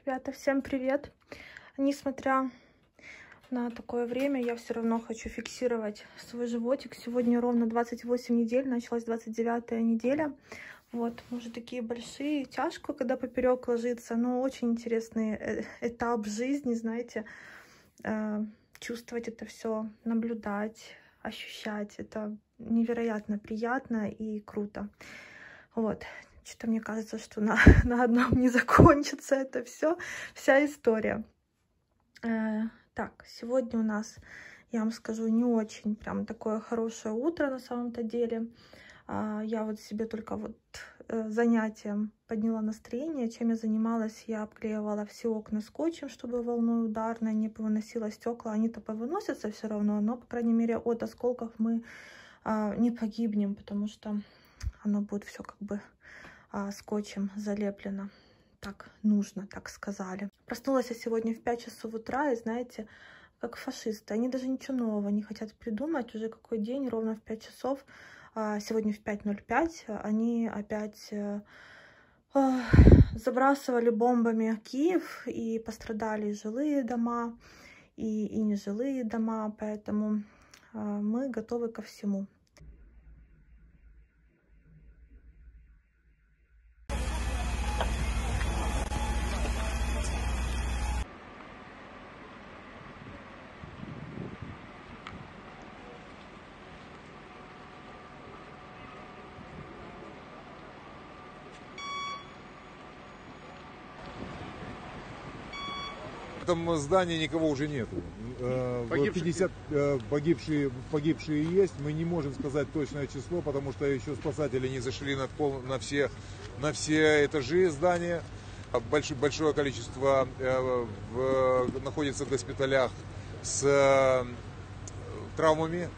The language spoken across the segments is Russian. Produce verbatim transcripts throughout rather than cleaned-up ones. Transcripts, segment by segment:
Ребята, всем привет! Несмотря на такое время, я все равно хочу фиксировать свой животик. Сегодня ровно двадцать восемь недель, началась двадцать девятая неделя. Вот, мы уже такие большие, тяжко, когда поперек ложится, но очень интересный этап жизни, знаете, чувствовать это все, наблюдать, ощущать. Это невероятно приятно и круто. Вот. Что-то мне кажется, что на, на одном не закончится это все, вся история. Э, так, сегодня у нас, я вам скажу, не очень прям такое хорошее утро на самом-то деле. Э, я вот себе только вот э, занятием подняла настроение. Чем я занималась? Я обклеивала все окна скотчем, чтобы волной ударной не повыносила стекла. Они-то повыносятся все равно, но, по крайней мере, от осколков мы э, не погибнем, потому что оно будет все как бы а, скотчем залеплено. Так нужно, так сказали. Проснулась я сегодня в пять часов утра, и знаете, как фашисты. Они даже ничего нового не хотят придумать. Уже какой день, ровно в пять часов, а, сегодня в пять ноль пять, они опять а, а, забрасывали бомбами Киев, и пострадали жилые дома, и, и нежилые дома, поэтому а, мы готовы ко всему. В этом здании никого уже нету. пятьдесят погибшие, погибшие есть. Мы не можем сказать точное число, потому что еще спасатели не зашли на, пол, на, все, на все этажи здания. Большое, большое количество в, находится в госпиталях с травмами.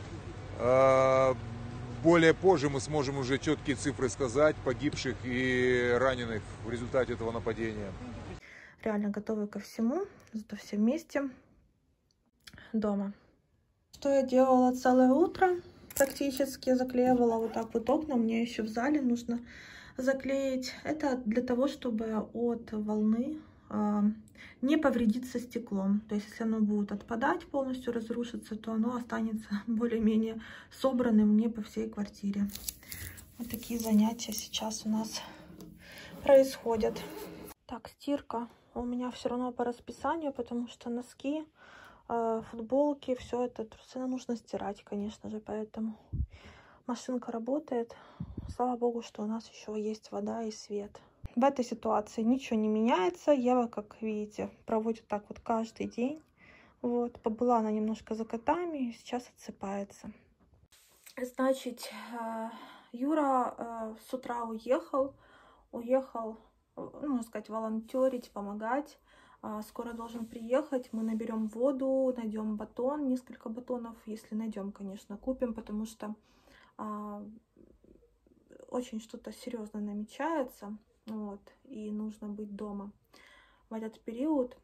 Более позже мы сможем уже четкие цифры сказать погибших и раненых в результате этого нападения. Реально готовы ко всему, зато все вместе дома. Что я делала целое утро? Практически заклеивала вот так вот окна. Мне еще в зале нужно заклеить. Это для того, чтобы от волны э, не повредиться стеклом. То есть, если оно будет отпадать, полностью разрушиться, то оно останется более-менее собранным не по всей квартире. Вот такие занятия сейчас у нас происходят. Так, стирка у меня все равно по расписанию, потому что носки, э, футболки, все это трусы нужно стирать, конечно же, поэтому машинка работает. Слава богу, что у нас еще есть вода и свет. В этой ситуации ничего не меняется. Ева, как видите, проводит так вот каждый день. Вот, побыла она немножко за котами и сейчас отсыпается. Значит, э, Юра э, с утра уехал, уехал, ну, можно сказать, волонтерить, помогать. Скоро должен приехать. Мы наберем воду, найдем батон, несколько батонов, если найдем, конечно, купим, потому что а, очень что-то серьезно намечается, вот, и нужно быть дома в этот период.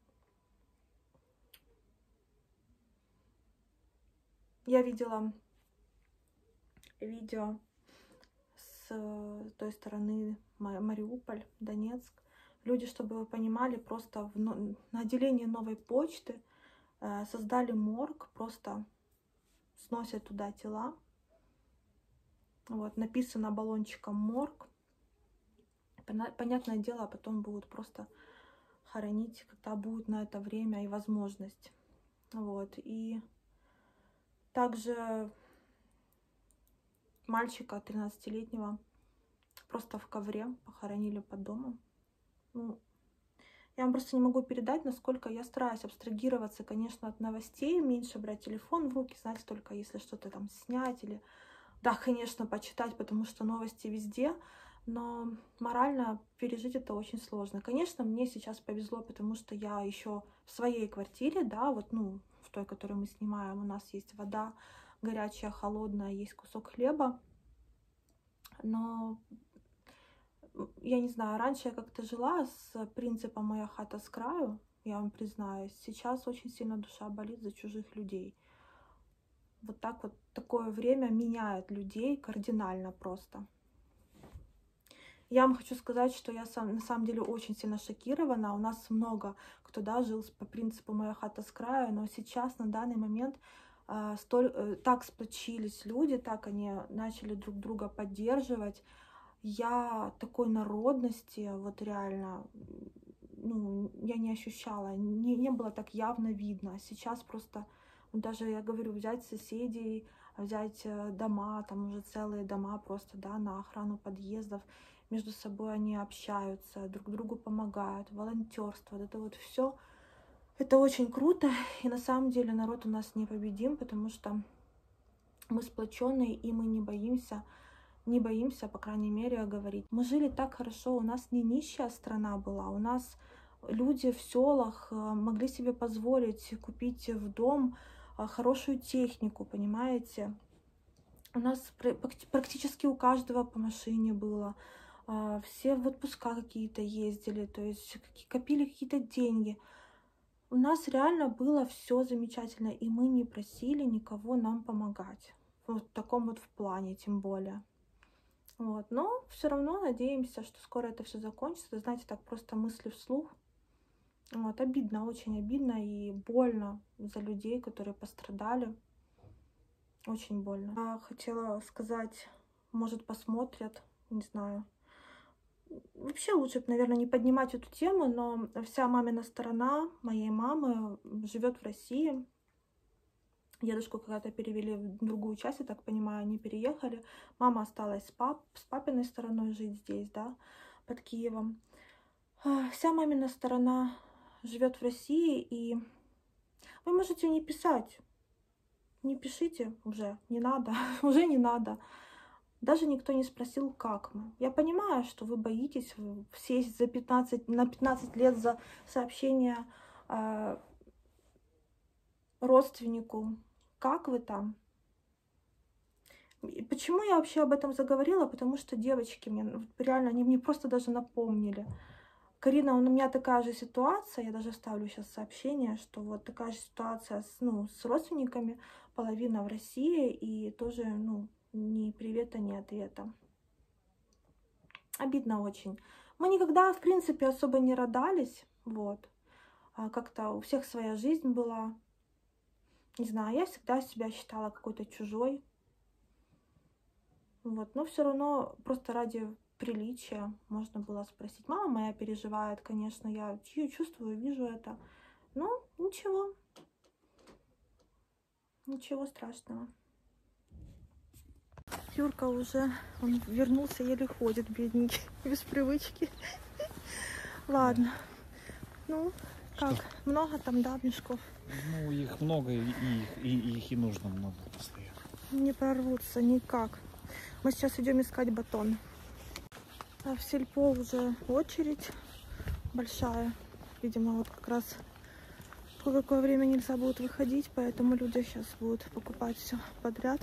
Я видела видео с той стороны, Мариуполь, Донецк. Люди, чтобы вы понимали, просто в, на отделении Новой почты э, создали морг, просто сносят туда тела. Вот, написано баллончиком морг. Понятное дело, потом будут просто хоронить, когда будет на это время и возможность. Вот, и также мальчика тринадцатилетнего просто в ковре похоронили под домом. Ну, я вам просто не могу передать, насколько я стараюсь абстрагироваться, конечно, от новостей, меньше брать телефон в руки, знаете, только если что-то там снять или, да, конечно, почитать, потому что новости везде, но морально пережить это очень сложно. Конечно, мне сейчас повезло, потому что я еще в своей квартире, да, вот, ну, в той, которую мы снимаем, у нас есть вода горячая, холодная, есть кусок хлеба, но я не знаю, раньше я как-то жила с принципом «моя хата с краю», я вам признаюсь. Сейчас очень сильно душа болит за чужих людей. Вот так вот такое время меняет людей кардинально просто. Я вам хочу сказать, что я сам, на самом деле очень сильно шокирована. У нас много кто, да, жил по принципу «моя хата с краю», но сейчас, на данный момент, э, столь, э, так сплочились люди, так они начали друг друга поддерживать. Я такой народности, вот реально, ну, я не ощущала, не, не было так явно видно. Сейчас просто, даже, я говорю, взять соседей, взять дома, там уже целые дома просто, да, на охрану подъездов, между собой они общаются, друг другу помогают, волонтерство, вот это вот все, это очень круто, и на самом деле народ у нас непобедим, потому что мы сплоченные, и мы не боимся, не боимся, по крайней мере, говорить. Мы жили так хорошо, у нас не нищая страна была, у нас люди в селах могли себе позволить купить в дом хорошую технику, понимаете? У нас практически у каждого по машине было. Все в отпуска какие-то ездили, то есть копили какие-то деньги. У нас реально было все замечательно, и мы не просили никого нам помогать. Вот в таком вот в плане, тем более. Вот. Но все равно надеемся, что скоро это все закончится. Знаете, так просто мысли вслух. Вот. Обидно, очень обидно и больно за людей, которые пострадали. Очень больно. Я хотела сказать, может, посмотрят, не знаю. Вообще лучше, наверное, не поднимать эту тему, но вся мамина сторона моей мамы живет в России. Дедушку когда-то перевели в другую часть, я так понимаю, они переехали. Мама осталась с, пап, с папиной стороной жить здесь, да, под Киевом. Вся мамина сторона живет в России, и вы можете не писать. Не пишите уже, не надо, уже не надо. Даже никто не спросил, как мы. Я понимаю, что вы боитесь сесть за пятнадцать, на пятнадцать лет за сообщение э, родственнику. Как вы там? И почему я вообще об этом заговорила? Потому что девочки мне, реально, они мне просто даже напомнили. Карина, у меня такая же ситуация, я даже ставлю сейчас сообщение, что вот такая же ситуация с, ну, с родственниками, половина в России, и тоже, ну, ни привета, ни ответа. Обидно очень. Мы никогда, в принципе, особо не родались, вот. Как-то у всех своя жизнь была. Не знаю, я всегда себя считала какой-то чужой. Вот, но все равно просто ради приличия можно было спросить. Мама моя переживает, конечно, я ее чувствую, вижу это. Но ничего. Ничего страшного. Юрка уже, он вернулся, еле ходит, бедненький, без привычки. Ладно. Ну, как, что? Много там, да, мешков? Ну, их много, и их и, и, их и нужно много постоянно. Не прорвутся никак. Мы сейчас идем искать батон. А в сельпо уже очередь большая. Видимо, вот как раз в какое время нельзя будет выходить, поэтому люди сейчас будут покупать все подряд.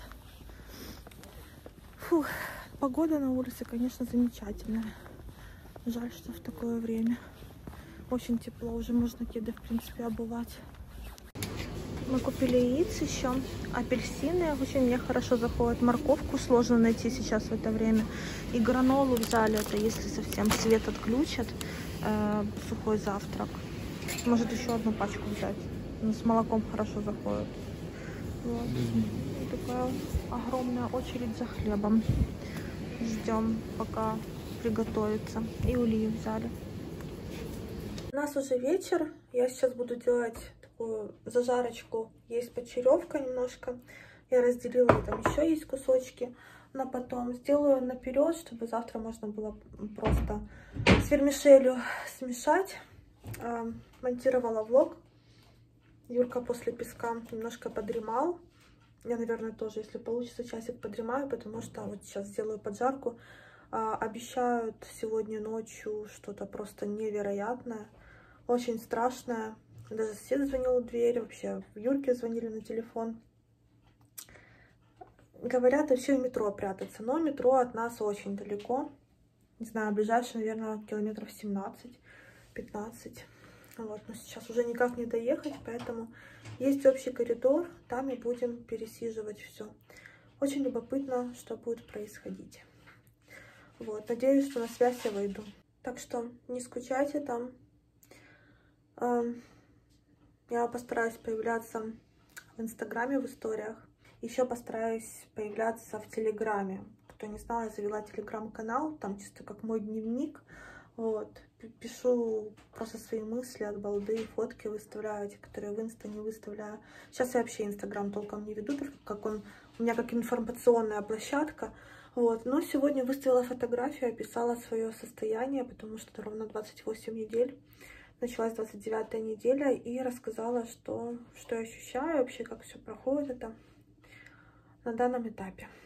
Фух, погода на улице, конечно, замечательная. Жаль, что в такое время. Очень тепло, уже можно кеды, в принципе, обувать. Мы купили яиц еще, апельсины, очень мне хорошо заходят. Морковку сложно найти сейчас в это время. И гранолу взяли, это если совсем свет отключат, э, сухой завтрак. Может еще одну пачку взять. Ну, с молоком хорошо заходит. Вот. И такая огромная очередь за хлебом. Ждем, пока приготовится. И улью взяли. У нас уже вечер. Я сейчас буду делать такую зажарочку. Есть почеревка немножко. Я разделила, там еще есть кусочки. Но потом сделаю наперед, чтобы завтра можно было просто с вермишелью смешать. Монтировала влог. Юрка после песка немножко подремал. Я, наверное, тоже, если получится, часик подремаю, потому что вот сейчас сделаю поджарку. А, обещают сегодня ночью что-то просто невероятное, очень страшное. Даже сосед звонил в дверь, вообще в Юрке звонили на телефон. Говорят, еще в метро прятаться, но метро от нас очень далеко. Не знаю, ближайшее, наверное, километров семнадцать-пятнадцать. Вот, но сейчас уже никак не доехать, поэтому есть общий коридор, там и будем пересиживать все. Очень любопытно, что будет происходить. Вот, надеюсь, что на связь я выйду. Так что не скучайте там. Я постараюсь появляться в Инстаграме, в историях. Еще постараюсь появляться в Телеграме. Кто не знал, я завела Телеграм-канал, там чисто как мой дневник. Вот. Пишу просто свои мысли от балды, фотки выставляю, те, которые в Инста не выставляю. Сейчас я вообще Инстаграм толком не веду, как он у меня как информационная площадка. Вот. Но сегодня выставила фотографию, описала свое состояние, потому что ровно двадцать восемь недель. Началась двадцать девятая неделя, и рассказала, что, что я ощущаю, вообще как все проходит это на данном этапе.